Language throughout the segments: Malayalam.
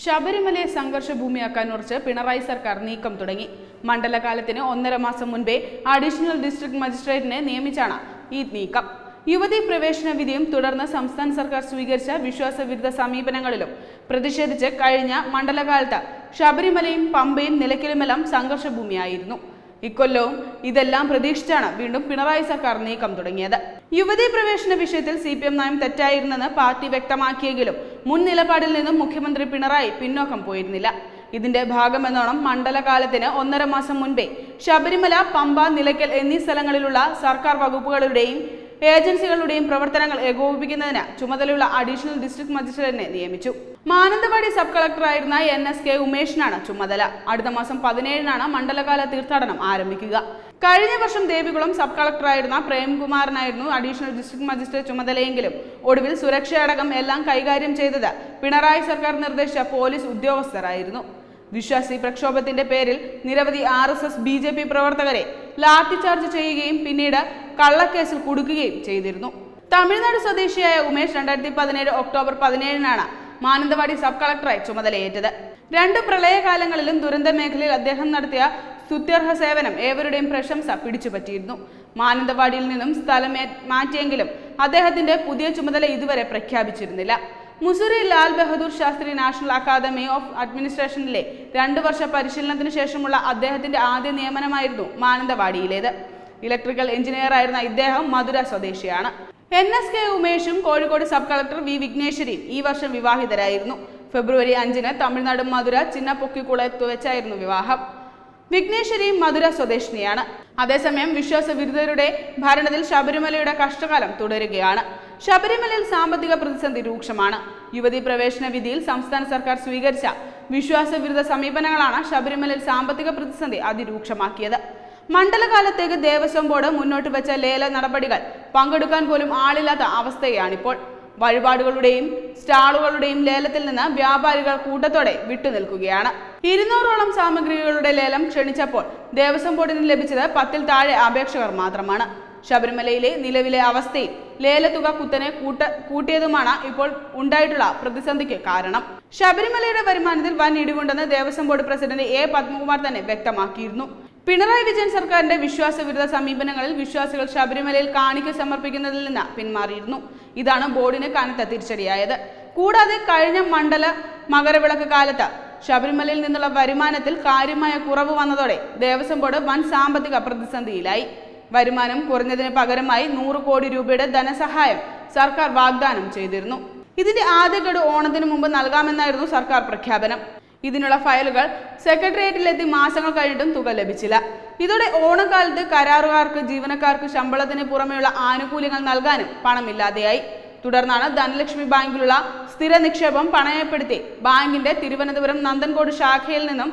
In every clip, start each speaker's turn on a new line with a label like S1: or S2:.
S1: ശബരിമലയെ സംഘർഷ ഭൂമിയാക്കാൻ ഉറച്ച് പിണറായി സർക്കാർ നീക്കം തുടങ്ങി. മണ്ഡലകാലത്തിന് 1.5 മാസം മുൻപേ അഡീഷണൽ ഡിസ്ട്രിക്ട് മജിസ്ട്രേറ്റിനെ നിയമിച്ചാണ് ഈ നീക്കം. യുവതീ പ്രവേശന വിധിയും തുടർന്ന് സംസ്ഥാന സർക്കാർ സ്വീകരിച്ച വിശ്വാസവിരുദ്ധ സമീപനങ്ങളിലും പ്രതിഷേധിച്ച് കഴിഞ്ഞ മണ്ഡലകാലത്ത് ശബരിമലയും പമ്പയും നിലയ്ക്കലുമെല്ലാം സംഘർഷ ഭൂമിയായിരുന്നു. ഇക്കൊല്ലവും ഇതെല്ലാം പ്രതീക്ഷിച്ചാണ് വീണ്ടും പിണറായി സർക്കാർ നീക്കം തുടങ്ങിയത്. യുവതീ പ്രവേശന വിഷയത്തിൽ CPM നയം തെറ്റായിരുന്നെന്ന് പാർട്ടി വ്യക്തമാക്കിയെങ്കിലും മുൻ നിലപാടിൽ നിന്നും മുഖ്യമന്ത്രി പിണറായി പിന്നോക്കം പോയിരുന്നില്ല. ഇതിന്റെ ഭാഗമെന്നോണം മണ്ഡലകാലത്തിന് 1.5 മാസം മുൻപേ ശബരിമല, പമ്പ, നിലയ്ക്കൽ എന്നീ സ്ഥലങ്ങളിലുള്ള സർക്കാർ വകുപ്പുകളുടെയും ഏജൻസികളുടെയും പ്രവർത്തനങ്ങൾ ഏകോപിപ്പിക്കുന്നതിന് ചുമതലയുള്ള അഡീഷണൽ ഡിസ്ട്രിക്ട് മജിസ്ട്രേറ്റിനെ നിയമിച്ചു. മാനന്തവാടി സബ് കളക്ടറായിരുന്ന NSK ഉമേഷിനാണ് ചുമതല. അടുത്ത മാസം 17-നാണ് മണ്ഡലകാല തീർത്ഥാടനം ആരംഭിക്കുക. കഴിഞ്ഞ വർഷം ദേവികുളം സബ് കളക്ടറായിരുന്ന പ്രേംകുമാറിനായിരുന്നു അഡീഷണൽ ഡിസ്ട്രിക്ട് മജിസ്ട്രേറ്റ് ചുമതലയെങ്കിലും ഒടുവിൽ സുരക്ഷയടക്കം എല്ലാം കൈകാര്യം ചെയ്തത് പിണറായി സർക്കാർ നിർദ്ദേശിച്ച പോലീസ് ഉദ്യോഗസ്ഥരായിരുന്നു. വിശ്വാസി പ്രക്ഷോഭത്തിന്റെ പേരിൽ നിരവധി RSS BJP പ്രവർത്തകരെ ലാത്തിചാർജ് ചെയ്യുകയും പിന്നീട് കള്ളക്കേസിൽ കുടുക്കുകയും ചെയ്തിരുന്നു. തമിഴ്നാട് സ്വദേശിയായ ഉമേഷ് 2017 ഒക്ടോബർ 17-നാണ് മാനന്തവാടി സബ് കളക്ടറായി ചുമതലയേറ്റത്. 2 പ്രളയകാലങ്ങളിലും ദുരന്ത മേഖലയിൽ അദ്ദേഹം നടത്തിയ സ്തുത്യർഹ സേവനം ഏവരുടെയും പ്രശംസ പിടിച്ചുപറ്റിയിരുന്നു. മാനന്തവാടിയിൽ നിന്നും സ്ഥലം മാറ്റിയെങ്കിലും അദ്ദേഹത്തിന്റെ പുതിയ ചുമതല ഇതുവരെ പ്രഖ്യാപിച്ചിരുന്നില്ല. Mussoorie Lal Bahadur Shastri national academy of അഡ്മിനിസ്ട്രേഷനിലെ 2 വർഷ പരിശീലനത്തിന് ശേഷമുള്ള അദ്ദേഹത്തിന്റെ ആദ്യ നിയമനമായിരുന്നു മാനന്തവാടിയിലേത്. ഇലക്ട്രിക്കൽ എഞ്ചിനീയറായിരുന്ന ഇദ്ദേഹം മധുര സ്വദേശിയാണ്. NSK ഉമേഷും കോഴിക്കോട് സബ് കളക്ടർ V വിഘ്നേശ്വരിയും ഈ വർഷം വിവാഹിതരായിരുന്നു. ഫെബ്രുവരി 5-ന് തമിഴ്നാട് മധുര ചിന്നപ്പൊക്കിക്കുളത്ത് വെച്ചായിരുന്നു വിവാഹം. വിഘ്നേശ്വരിയും മധുര സ്വദേശിനിയാണ്. അതേസമയം വിശ്വാസവിരുദ്ധരുടെ ഭരണത്തിൽ ശബരിമലയുടെ കഷ്ടകാലം തുടരുകയാണ്. ശബരിമലയിൽ സാമ്പത്തിക പ്രതിസന്ധി രൂക്ഷമാണ്. യുവതീ പ്രവേശന വിധിയിൽ സംസ്ഥാന സർക്കാർ സ്വീകരിച്ച വിശ്വാസവിരുദ്ധ സമീപനങ്ങളാണ് ശബരിമലയിൽ സാമ്പത്തിക പ്രതിസന്ധി അതിരൂക്ഷമാക്കിയത്. മണ്ഡലകാലത്തേക്ക് ദേവസ്വം ബോർഡ് മുന്നോട്ട് വെച്ച ലേല നടപടികൾ പങ്കെടുക്കാൻ പോലും ആളില്ലാത്ത അവസ്ഥയാണിപ്പോൾ. വഴിപാടുകളുടെയും സ്റ്റാളുകളുടെയും ലേലത്തിൽ നിന്ന് വ്യാപാരികൾ കൂട്ടത്തോടെ വിട്ടുനിൽക്കുകയാണ്. 200ഓളം സാമഗ്രികളുടെ ലേലം ക്ഷണിച്ചപ്പോൾ ദേവസ്വം ബോർഡിന് ലഭിച്ചത് 10-ൽ താഴെ അപേക്ഷകർ മാത്രമാണ്. ശബരിമലയിലെ നിലവിലെ അവസ്ഥയിൽ ലേലത്തുക കുത്തനെ കൂട്ടിയതുമാണ് ഇപ്പോൾ ഉണ്ടായിട്ടുള്ള പ്രതിസന്ധിക്ക് കാരണം. ശബരിമലയുടെ വരുമാനത്തിൽ വൻ ഇടിവുണ്ടെന്ന് Devaswom board president A. Padmakumar തന്നെ വ്യക്തമാക്കിയിരുന്നു. പിണറായി വിജയൻ സർക്കാരിന്റെ വിശ്വാസവിരുദ്ധ സമീപനങ്ങളിൽ വിശ്വാസികൾ ശബരിമലയിൽ കാണിക്ക സമർപ്പിക്കുന്നതിൽ നിന്ന് പിന്മാറിയിരുന്നു. ഇതാണ് ബോർഡിന് കനത്ത തിരിച്ചടിയായത്. കൂടാതെ കഴിഞ്ഞ മണ്ഡല മകരവിളക്ക് കാലത്ത് ശബരിമലയിൽ നിന്നുള്ള വരുമാനത്തിൽ കാര്യമായ കുറവ് വന്നതോടെ ദേവസ്വം ബോർഡ് വൻ സാമ്പത്തിക പ്രതിസന്ധിയിലായി. വരുമാനം കുറഞ്ഞതിന് പകരമായി 100 കോടി രൂപയുടെ ധനസഹായം സർക്കാർ വാഗ്ദാനം ചെയ്തിരുന്നു. ഇതിന്റെ ആദ്യ ഗഡു ഓണത്തിന് മുമ്പ് നൽകാമെന്നായിരുന്നു സർക്കാർ പ്രഖ്യാപനം. ഇതിനുള്ള ഫയലുകൾ സെക്രട്ടേറിയറ്റിലെത്തി മാസങ്ങൾ കഴിഞ്ഞിട്ടും തുക ലഭിച്ചില്ല. ഇതോടെ ഓണക്കാലത്ത് കരാറുകാർക്ക്, ജീവനക്കാർക്ക് ശമ്പളത്തിന് പുറമെയുള്ള ആനുകൂല്യങ്ങൾ നൽകാനും പണമില്ലാതെയായി. തുടർന്നാണ് ധനലക്ഷ്മി ബാങ്കിലുള്ള സ്ഥിര നിക്ഷേപം പണയപ്പെടുത്തി ബാങ്കിന്റെ തിരുവനന്തപുരം നന്ദൻകോട് ശാഖയിൽ നിന്നും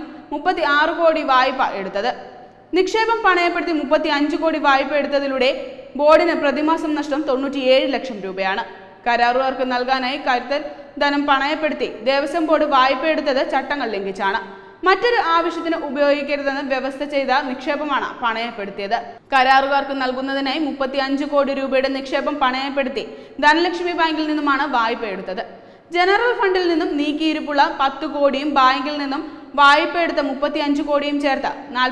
S1: 36 കോടി വായ്പ എടുത്തത്. നിക്ഷേപം പണയപ്പെടുത്തി 35 കോടി വായ്പ എടുത്തതിലൂടെ ബോർഡിന് പ്രതിമാസം നഷ്ടം 97 ലക്ഷം രൂപയാണ്. കരാറുകാർക്ക് നൽകാനായി കരുതൽ ധനം പണയപ്പെടുത്തി ദേവസ്വം ബോർഡ് വായ്പ എടുത്തത് ചട്ടങ്ങൾ ലംഘിച്ചാണ്. മറ്റൊരു ആവശ്യത്തിന് ഉപയോഗിക്കരുതെന്ന് വ്യവസ്ഥ ചെയ്ത നിക്ഷേപമാണ് പണയപ്പെടുത്തിയത്. കരാറുകാർക്ക് നൽകുന്നതിനായി 35 കോടി രൂപയുടെ നിക്ഷേപം പണയപ്പെടുത്തി ധനലക്ഷ്മി ബാങ്കിൽ നിന്നുമാണ് വായ്പ എടുത്തത്. ജനറൽ ഫണ്ടിൽ നിന്നും നീക്കിയിരിപ്പുള്ള 10 കോടിയും ബാങ്കിൽ നിന്നും വായ്പ എടുത്ത 35 കോടിയും ചേർത്ത്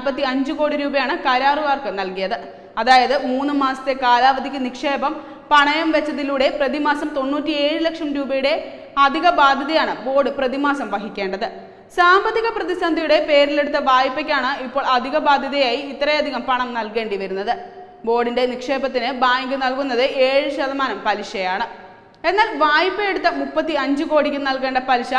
S1: 45 കോടി രൂപയാണ് കരാറുകാർക്ക് നൽകിയത്. അതായത് 3 മാസത്തെ കാലാവധിക്ക് നിക്ഷേപം പണയം വെച്ചതിലൂടെ പ്രതിമാസം 97 ലക്ഷം രൂപയുടെ അധിക ബാധ്യതയാണ് ബോർഡ് പ്രതിമാസം വഹിക്കേണ്ടത്. സാമ്പത്തിക പ്രതിസന്ധിയുടെ പേരിലെടുത്ത വായ്പയ്ക്കാണ് ഇപ്പോൾ അധിക ബാധ്യതയായി ഇത്രയധികം പണം നൽകേണ്ടി വരുന്നത്. ബോർഡിന്റെ നിക്ഷേപത്തിന് ബാങ്ക് നൽകുന്നത് 7% പലിശയാണ്. എന്നാൽ വായ്പ എടുത്ത 35 കോടിക്ക് നൽകേണ്ട പലിശ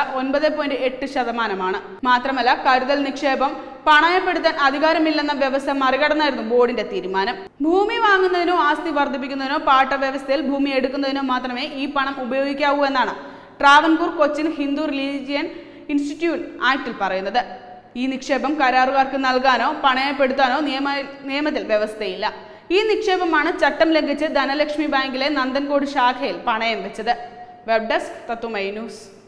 S1: 9.8%. മാത്രമല്ല, കരുതൽ നിക്ഷേപം പണയപ്പെടുത്താൻ അധികാരമില്ലെന്ന വ്യവസ്ഥ മറികടന്നായിരുന്നു ബോർഡിന്റെ തീരുമാനം. ഭൂമി വാങ്ങുന്നതിനോ ആസ്തി വർദ്ധിപ്പിക്കുന്നതിനോ പാട്ട വ്യവസ്ഥയിൽ ഭൂമി എടുക്കുന്നതിനോ മാത്രമേ ഈ പണം ഉപയോഗിക്കാവൂ എന്നാണ് ട്രാവൻകൂർ കൊച്ചിൻ ഹിന്ദു റിലീജിയൻ ഇൻസ്റ്റിറ്റ്യൂട്ട് ആക്ടിൽ പറയുന്നത്. ഈ നിക്ഷേപം കരാറുകാർക്ക് നൽകാനോ പണയപ്പെടുത്താനോ നിയമത്തിൽ വ്യവസ്ഥയില്ല. ഈ നിക്ഷേപമാണ് ചട്ടം ലംഘിച്ച് ധനലക്ഷ്മി ബാങ്കിലെ നന്ദൻകോട് ശാഖയിൽ പണയം വെച്ചത്. വെബ് ഡെസ്ക് തത്തുമൈ ന്യൂസ്.